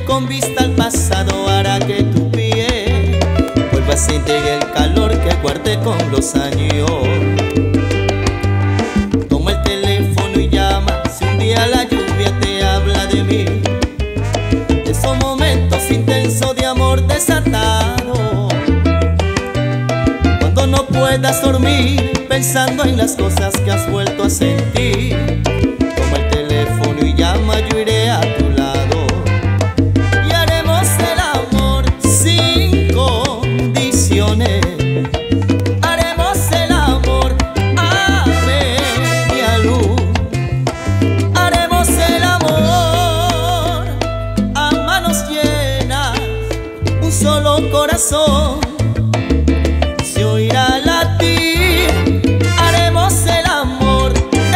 con vista al pasado hará que tu piel vuelva a sentir el calor que guardé con los años. Toma el teléfono y llama si un día la lluvia te habla de mí, de esos momentos intensos de amor desatado. Cuando no puedas dormir pensando en las cosas que has vuelto a sentir, toma el teléfono y llama, yo iré a tu lado y haremos el amor sin condiciones. Haremos el amor a media luz. Haremos el amor a manos llenas, un solo corazón se oirá latir. Haremos el amor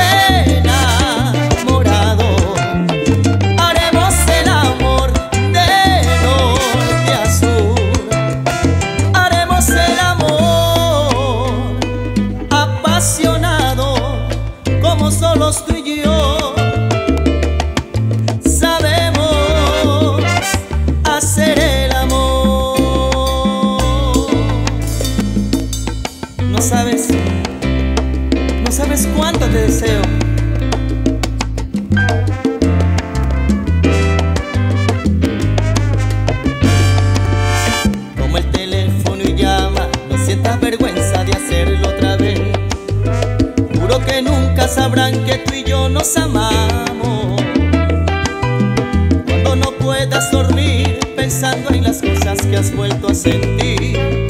enamorado. Haremos el amor de norte a sur. Haremos el amor apasionado, como solos tú y yo sabemos hacer el amor. No sabes cuánto te deseo. Toma el teléfono y llama, no sientas vergüenza de hacerlo otra vez. Juro que nunca sabrán que tú y yo nos amamos. Cuando no puedas dormir pensando en las cosas que has vuelto a sentir,